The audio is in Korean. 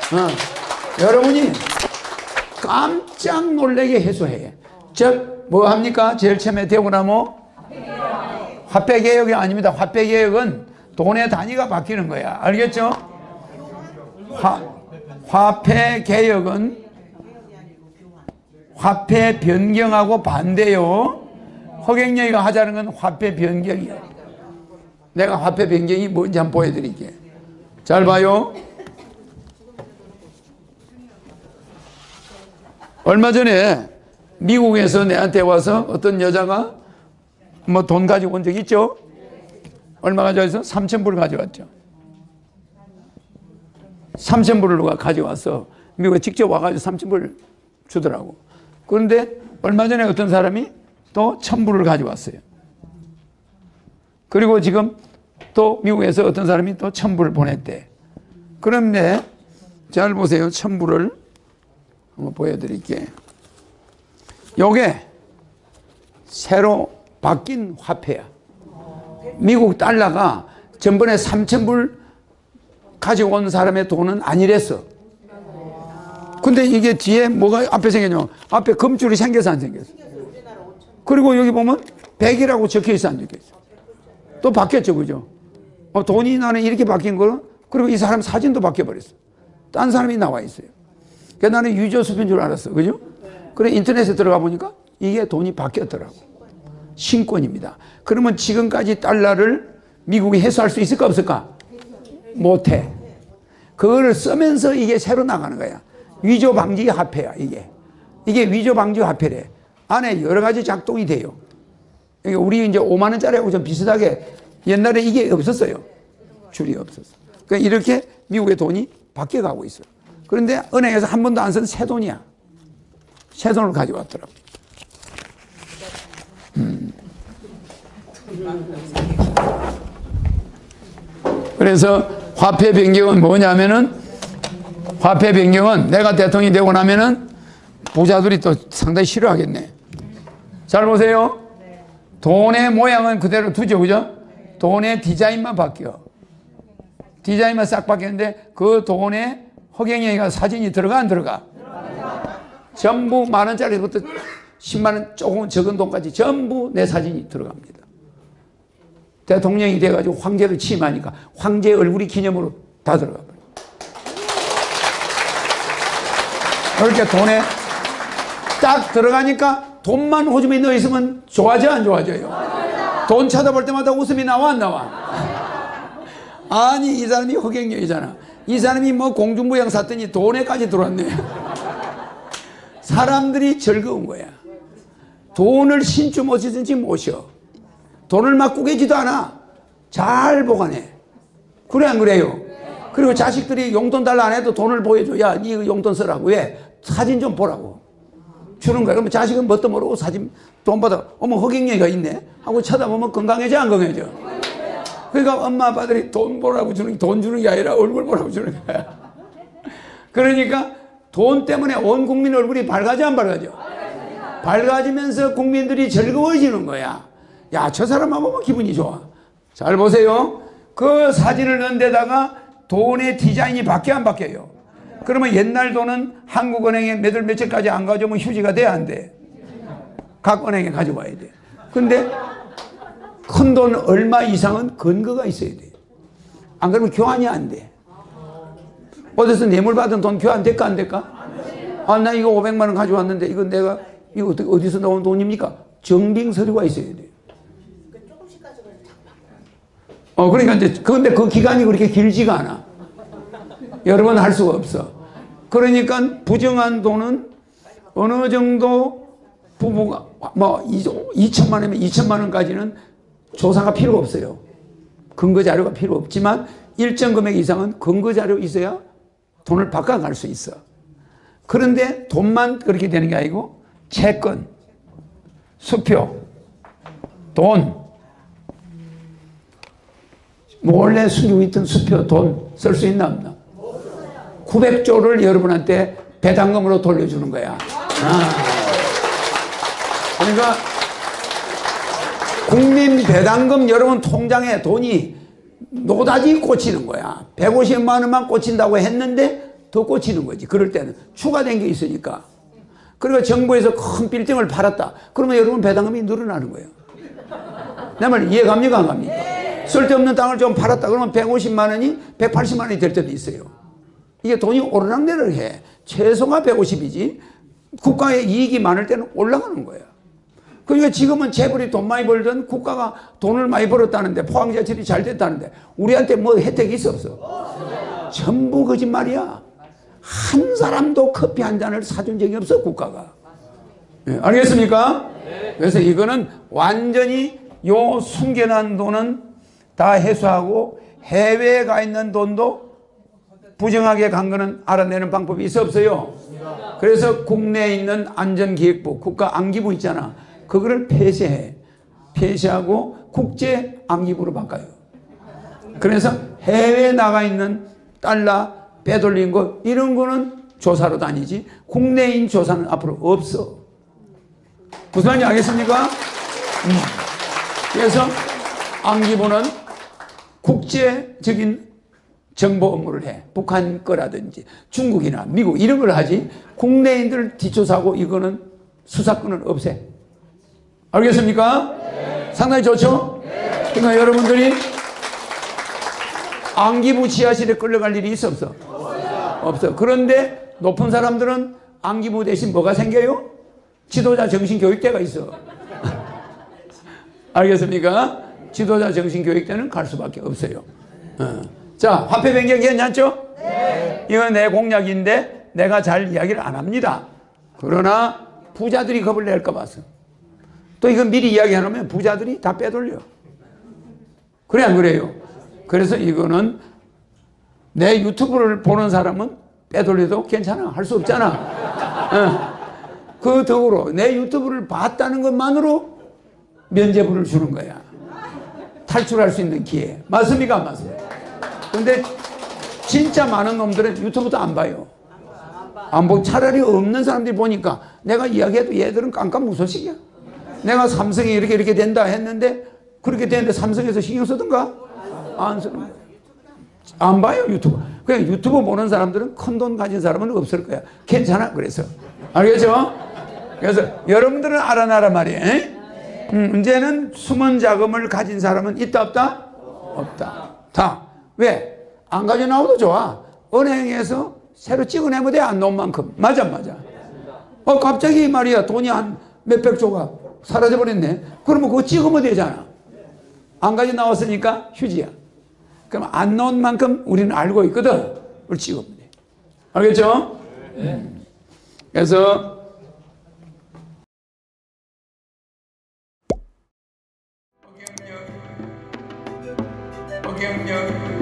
여러분이 깜짝 놀라게 해소해. 즉, 뭐 합니까? 제일 처음에 되고 나면 화폐개혁이 아닙니다. 화폐개혁은 돈의 단위가 바뀌는 거야. 알겠죠? 화폐개혁은 화폐 변경하고 반대요. 허경영이가 하자는 건 화폐 변경이야. 내가 화폐 변경이 뭔지 한번 보여드릴게요. 잘 봐요. 얼마 전에 미국에서 내한테 와서 어떤 여자가 뭐 돈 가지고 온 적 있죠? 얼마 가져와서? 3,000불 가져왔죠. 3,000불을 누가 가져와서 미국에 직접 와가지고 3,000불 주더라고. 그런데 얼마 전에 어떤 사람이 또 1,000불을 가져왔어요. 그리고 지금 또 미국에서 어떤 사람이 또 1,000불을 보냈대. 그런데 잘 보세요. 1,000불을 한번 보여드릴게요. 요게 새로 바뀐 화폐야. 미국 달러가 전번에 3,000불 가지고 온 사람의 돈은 아니랬어. 근데 이게 뒤에 뭐가 앞에 생겼냐면 앞에 금줄이 생겨서 안 생겼어. 그리고 여기 보면 100이라고 적혀 있어, 안 적혀 있어. 또 바뀌었죠, 그죠? 돈이 나는 이렇게 바뀐 거는, 그리고 이 사람 사진도 바뀌어버렸어. 딴 사람이 나와 있어요. 그래서 나는 유저수표인 줄 알았어, 그죠? 그래 인터넷에 들어가 보니까 이게 돈이 바뀌었더라고. 신권입니다. 그러면 지금까지 달러를 미국이 해소할 수 있을까 없을까? 못해. 그거를 쓰면서 이게 새로 나가는 거야. 위조 방지 화폐야, 이게. 이게 위조 방지 화폐래. 안에 여러 가지 작동이 돼요. 우리 이제 5만 원짜리하고 좀 비슷하게 옛날에 이게 없었어요. 줄이 없었어. 그러니까 이렇게 미국의 돈이 바뀌어가고 있어요. 그런데 은행에서 한 번도 안 쓴 새 돈이야. 새 돈을 가져왔더라고. 그래서 화폐 변경은 뭐냐면은, 화폐 변경은 내가 대통령이 되고 나면은 부자들이 또 상당히 싫어하겠네. 잘 보세요. 돈의 모양은 그대로 두죠, 그죠? 돈의 디자인만 바뀌어. 디자인만 싹 바뀌었는데 그 돈에 허경영이가 사진이 들어가 안 들어가? 전부 만 원짜리부터 10만 원 조금 적은 돈까지 전부 내 사진이 들어갑니다. 대통령이 돼가지고 황제를 취임하니까 황제 얼굴이 기념으로 다 들어가 버려. 그렇게 돈에 딱 들어가니까 돈만 호주머니에 넣어 있으면 좋아져 안 좋아져요? 돈 쳐다볼 때마다 웃음이 나와 안 나와? 아니 이 사람이 허경영이잖아. 이 사람이 뭐 공중부양 샀더니 돈에까지 들어왔네. 사람들이 즐거운 거야. 돈을 신주 모시든지 모셔. 돈을 막 꾸개지도 않아. 잘 보관해. 그래 안 그래요? 그리고 자식들이 용돈 달라 안 해도 돈을 보여줘. 야, 니 용돈 쓰라고. 왜? 사진 좀 보라고. 주는 거야. 그러면 자식은 뭣도 모르고 사진 돈 받아. 어머 허경영이가 있네 하고 쳐다보면 건강해져 안 건강해져? 그러니까 엄마 아빠들이 돈 보라고 주는 게 돈 주는 게 아니라 얼굴 보라고 주는 거야. 그러니까 돈 때문에 온 국민 얼굴이 밝아져 안 밝아져? 밝아지면서 국민들이 즐거워지는 거야. 야, 저 사람만 보면 기분이 좋아. 잘 보세요. 그 사진을 넣은 데다가 돈의 디자인이 바뀌어 안 바뀌어요? 그러면 옛날 돈은 한국은행에 몇월 며칠까지 안 가져오면 휴지가 돼 안 돼? 각 은행에 가져와야 돼. 근데 큰 돈 얼마 이상은 근거가 있어야 돼. 안 그러면 교환이 안 돼. 어디서 뇌물 받은 돈 교환 될까 안 될까? 아, 나 이거 500만 원 가져왔는데 이거 내가 이거 어디서 나온 돈입니까? 증빙 서류가 있어야 돼. 그러니까 이제 근데 그 기간이 그렇게 길지가 않아. 여러 번 할 수가 없어. 그러니까 부정한 돈은 어느 정도 부부가 뭐 2천만 원이면 2천만 원까지는 조사가 필요가 없어요. 근거 자료가 필요 없지만 일정 금액 이상은 근거 자료 있어야 돈을 바꿔갈 수 있어. 그런데 돈만 그렇게 되는 게 아니고 채권, 수표, 돈, 원래 숨기고 있던 수표, 돈 쓸 수 있나 없나? 900조를 여러분한테 배당금으로 돌려주는 거야. 그러니까 국민 배당금 여러분 통장에 돈이 노다지 꽂히는 거야. 150만 원만 꽂힌다고 했는데 더 꽂히는 거지. 그럴 때는 추가된 게 있으니까. 그러니까 정부에서 큰 빌딩을 팔았다. 그러면 여러분 배당금이 늘어나는 거예요. 내 말 이해갑니까? 안 갑니까? 쓸데없는 땅을 좀 팔았다. 그러면 150만 원이 180만 원이 될 때도 있어요. 이게 돈이 오르락내리락 해. 최소가 150이지. 국가의 이익이 많을 때는 올라가는 거예요. 그러니까 지금은 재벌이 돈 많이 벌든 국가가 돈을 많이 벌었다는데 포항제철이 잘 됐다는데 우리한테 뭐 혜택이 있어 없어? 전부 거짓말이야. 한 사람도 커피 한 잔을 사준 적이 없어 국가가. 네, 알겠습니까? 그래서 이거는 완전히 요 숨겨난 돈은 다 해소하고 해외에 가 있는 돈도 부정하게 간 거는 알아내는 방법이 있어 없어요? 그래서 국내에 있는 안전기획부, 국가안기부 있잖아. 그거를 폐쇄해. 폐쇄하고 국제안기부로 바꿔요. 그래서 해외에 나가 있는 달러 빼돌린 거 이런 거는 조사로 다니지 국내인 조사는 앞으로 없어. 무슨 말인지 알겠습니까? 그래서 안기부는 국제적인 정보 업무를 해. 북한 거라든지 중국이나 미국 이런 걸 하지 국내인들 뒷조사하고 이거는 수사권은 없애. 알겠습니까? 네. 상당히 좋죠? 네. 그러니까 여러분들이 안기부 지하실에 끌려갈 일이 있어 없어? 없어. 그런데 높은 사람들은 안기부 대신 뭐가 생겨요? 지도자 정신교육대가 있어. 알겠습니까? 지도자 정신교육대는 갈 수밖에 없어요. 자, 화폐 변경 괜찮죠? 네. 이건 내 공약인데 내가 잘 이야기를 안 합니다. 그러나 부자들이 겁을 낼까 봐서. 또 이건 미리 이야기 안 하면 부자들이 다 빼돌려. 그래 안 그래요? 그래서 이거는 내 유튜브를 보는 사람은 빼돌려도 괜찮아. 할 수 없잖아. 그 덕으로 내 유튜브를 봤다는 것만으로 면죄부를 주는 거야. 탈출할 수 있는 기회. 맞습니까? 안 맞습니까? 근데 진짜 많은 놈들은 유튜브도 안 봐요. 안 보고 차라리 없는 사람들이 보니까 내가 이야기해도 얘들은 깜깜무소식이야. 내가 삼성이 이렇게 된다 했는데 그렇게 되는데 삼성에서 신경 쓰던가? 안 쓰는 거야. 안 봐요 유튜브. 그냥 유튜브 보는 사람들은 큰 돈 가진 사람은 없을 거야. 괜찮아. 그래서 알겠죠? 그래서 여러분들은 알아놔라 말이에요. 이제는 숨은 자금을 가진 사람은 있다 없다? 없다. 다. 왜? 안 가져 나와도 좋아. 은행에서 새로 찍어내면 돼. 안 놓은 만큼. 맞아. 갑자기 말이야 돈이 한 몇백 조가 사라져버렸네. 그러면 그거 찍으면 되잖아. 안 가져 나왔으니까 휴지야. 그럼 안 넣은 만큼 우리는 알고 있거든. 그걸 찍으면 돼. 알겠죠? 그래서 어경력